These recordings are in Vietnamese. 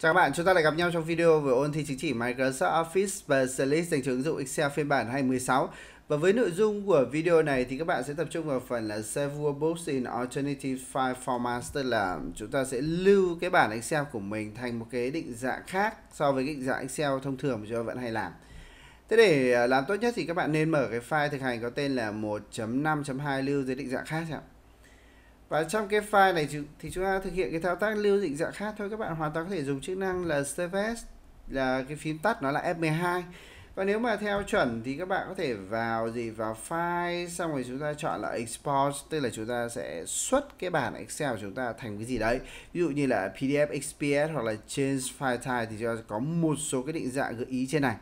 Chào các bạn, chúng ta lại gặp nhau trong video về ôn thi chứng chỉ Microsoft Office Specialist dành cho ứng dụng Excel phiên bản 2016. Và với nội dung của video này thì các bạn sẽ tập trung vào phần là Save Workbooks in Alternative File Formats, tức là chúng ta sẽ lưu cái bản Excel của mình thành một cái định dạng khác so với cái định dạng Excel thông thường mà chúng ta vẫn hay làm. Thế để làm tốt nhất thì các bạn nên mở cái file thực hành có tên là 1.5.2 lưu dưới định dạng khác ạ. Và trong cái file này thì chúng ta thực hiện cái thao tác lưu định dạng khác thôi. Các bạn hoàn toàn có thể dùng chức năng là Save As, là cái phím tắt nó là F12. Và nếu mà theo chuẩn thì các bạn có thể vào vào file, xong rồi chúng ta chọn là Export, tức là chúng ta sẽ xuất cái bản Excel của chúng ta thành cái gì đấy. Ví dụ như là PDF, XPS hoặc là Change File Type thì chúng ta có một số cái định dạng gợi ý trên này.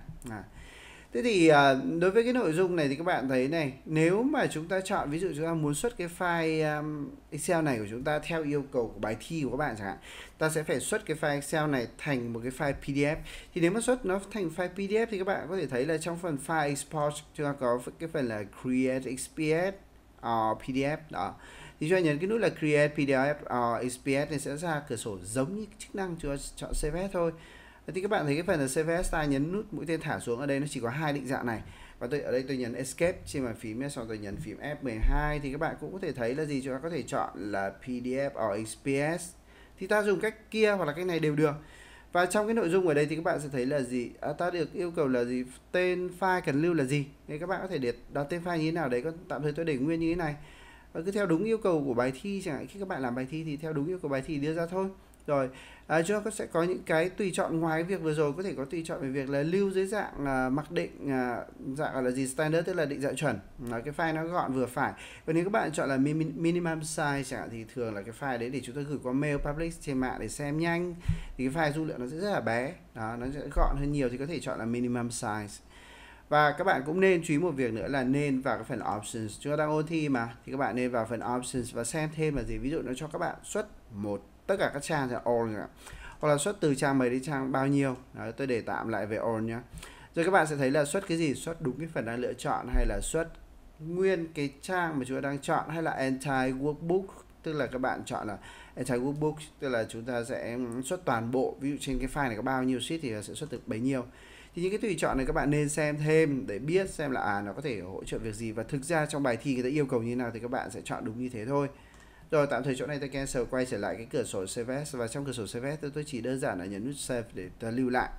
Thế thì đối với cái nội dung này thì các bạn thấy này, nếu mà chúng ta chọn, ví dụ chúng ta muốn xuất cái file Excel này của chúng ta theo yêu cầu của bài thi của các bạn chẳng hạn, ta sẽ phải xuất cái file Excel này thành một cái file PDF. Thì nếu mà xuất nó thành file PDF thì các bạn có thể thấy là trong phần file export chúng ta có cái phần là Create XPS or PDF đó. Thì chúng ta nhấn cái nút là Create PDF or XPS này sẽ ra cửa sổ giống như chức năng chúng ta chọn Save As thôi. Thì các bạn thấy cái phần là Save As, ta nhấn nút mũi tên thả xuống, ở đây nó chỉ có hai định dạng này. Và ở đây tôi nhấn Escape trên bàn phím, xong tôi nhấn phím F12 thì các bạn cũng có thể thấy là gì, chúng ta có thể chọn là PDF or XPS. Thì ta dùng cách kia hoặc là cách này đều được. Và trong cái nội dung ở đây thì các bạn sẽ thấy là gì, ta được yêu cầu là gì, tên file cần lưu là gì. Thì các bạn có thể đặt tên file như thế nào đấy, còn tạm thời tôi để nguyên như thế này. Và cứ theo đúng yêu cầu của bài thi, chẳng hạn khi các bạn làm bài thi thì theo đúng yêu cầu bài thi đưa ra thôi. Rồi, chúng ta sẽ có những cái tùy chọn ngoài cái việc vừa rồi, có thể có tùy chọn về việc là lưu dưới dạng mặc định, dạng gọi là gì, standard, tức là định dạng chuẩn, cái file nó gọn vừa phải. Và nếu các bạn chọn là minimum size chẳng hạn thì thường là cái file đấy để chúng ta gửi qua mail public trên mạng để xem nhanh, thì cái file dung lượng nó sẽ rất là bé, đó, nó sẽ gọn hơn nhiều, thì có thể chọn là minimum size. Và các bạn cũng nên chú ý một việc nữa là nên vào cái phần options. Chúng ta đang ôn thi mà, thì các bạn nên vào phần options và xem thêm là gì. Ví dụ nó cho các bạn xuất tất cả các trang là all, hoặc là xuất từ trang mấy đến trang bao nhiêu. Đấy, tôi để tạm lại về all nhé. Rồi các bạn sẽ thấy là xuất cái gì, xuất đúng cái phần đang lựa chọn, hay là xuất nguyên cái trang mà chúng ta đang chọn, hay là entire workbook, tức là các bạn chọn là entire workbook, tức là chúng ta sẽ xuất toàn bộ. Ví dụ trên cái file này có bao nhiêu sheet thì sẽ xuất được bấy nhiêu. Thì những cái tùy chọn này các bạn nên xem thêm để biết xem là nó có thể hỗ trợ việc gì, và thực ra trong bài thi người ta yêu cầu như thế nào thì các bạn sẽ chọn đúng như thế thôi. Rồi, tạm thời chỗ này tôi cancel, quay trở lại cái cửa sổ Save As, và trong cửa sổ Save As tôi chỉ đơn giản là nhấn nút Save để ta lưu lại.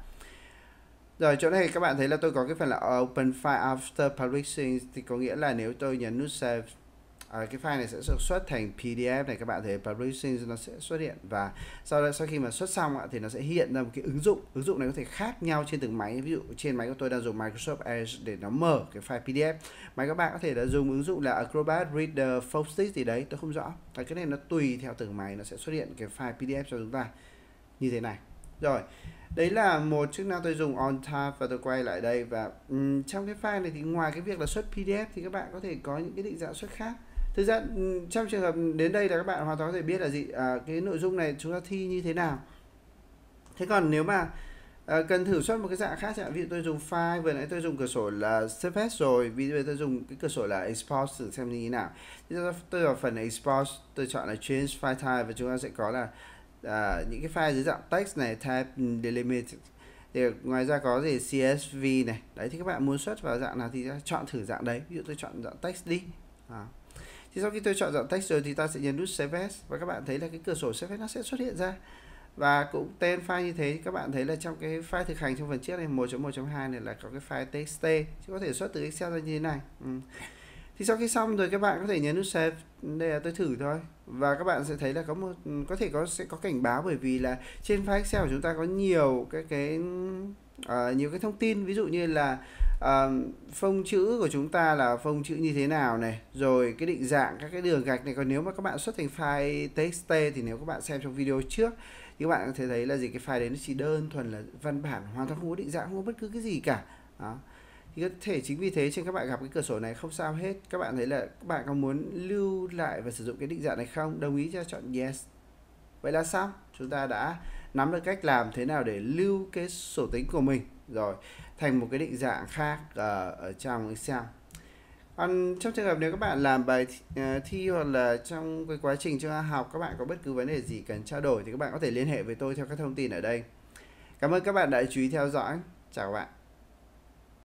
Rồi, chỗ này các bạn thấy là tôi có cái phần là Open File After Publishing, thì có nghĩa là nếu tôi nhấn nút Save, cái file này sẽ xuất thành PDF này, các bạn thấy Publishing nó sẽ xuất hiện, và sau khi mà xuất xong thì nó sẽ hiện ra một cái ứng dụng này có thể khác nhau trên từng máy. Ví dụ trên máy của tôi đang dùng Microsoft Edge để nó mở cái file PDF, máy các bạn có thể là dùng ứng dụng là Acrobat Reader, Focus gì đấy, tôi không rõ. Cái này nó tùy theo từng máy, nó sẽ xuất hiện cái file PDF cho chúng ta như thế này. Rồi, đấy là một chức năng tôi dùng on top, và tôi quay lại đây. Và trong cái file này thì ngoài cái việc là xuất PDF thì các bạn có thể có những cái định dạng xuất khác. Thực ra trong trường hợp đến đây là các bạn hoàn toàn có thể biết là gì, cái nội dung này chúng ta thi như thế nào. Thế còn nếu mà cần thử xuất một cái dạng khác, ví dụ tôi dùng file, vừa nãy tôi dùng cửa sổ là Save As rồi, ví dụ tôi dùng cái cửa sổ là Export thử xem như thế nào. Thì tôi vào phần Export, tôi chọn là Change File Type, và chúng ta sẽ có là những cái file dưới dạng text này, Type Delimited. Thì ngoài ra có gì CSV này, đấy, thì các bạn muốn xuất vào dạng nào thì chọn thử dạng đấy. Ví dụ tôi chọn dạng text đi. Thì sau khi tôi chọn dạng text rồi thì ta sẽ nhấn nút Save As, và các bạn thấy là cái cửa sổ Save As nó sẽ xuất hiện ra. Và cũng tên file như thế, các bạn thấy là trong cái file thực hành trong phần trước này 1.1.2 này là có cái file txt, chứ có thể xuất từ Excel ra như thế này. Thì sau khi xong rồi các bạn có thể nhấn nút Save, đây là tôi thử thôi, và các bạn sẽ thấy là sẽ có cảnh báo, bởi vì là trên file Excel của chúng ta có nhiều nhiều cái thông tin, ví dụ như là phông chữ của chúng ta là phông chữ như thế nào này, rồi cái định dạng các cái đường gạch này. Còn nếu mà các bạn xuất thành file txt thì nếu các bạn xem trong video trước thì các bạn có thể thấy là gì, cái file đấy nó chỉ đơn thuần là văn bản, hoàn toàn không có định dạng, không có bất cứ cái gì cả. Đó. Thì có thể chính vì thế trên các bạn gặp cái cửa sổ này không sao hết. Các bạn thấy là các bạn có muốn lưu lại và sử dụng cái định dạng này không? Đồng ý cho chọn yes. Vậy là xong. Chúng ta đã nắm được cách làm thế nào để lưu cái sổ tính của mình rồi thành một cái định dạng khác ở trong Excel. Còn trong trường hợp nếu các bạn làm bài thi hoặc là trong cái quá trình cho học các bạn có bất cứ vấn đề gì cần trao đổi thì các bạn có thể liên hệ với tôi theo các thông tin ở đây. Cảm ơn các bạn đã chú ý theo dõi. Chào các bạn.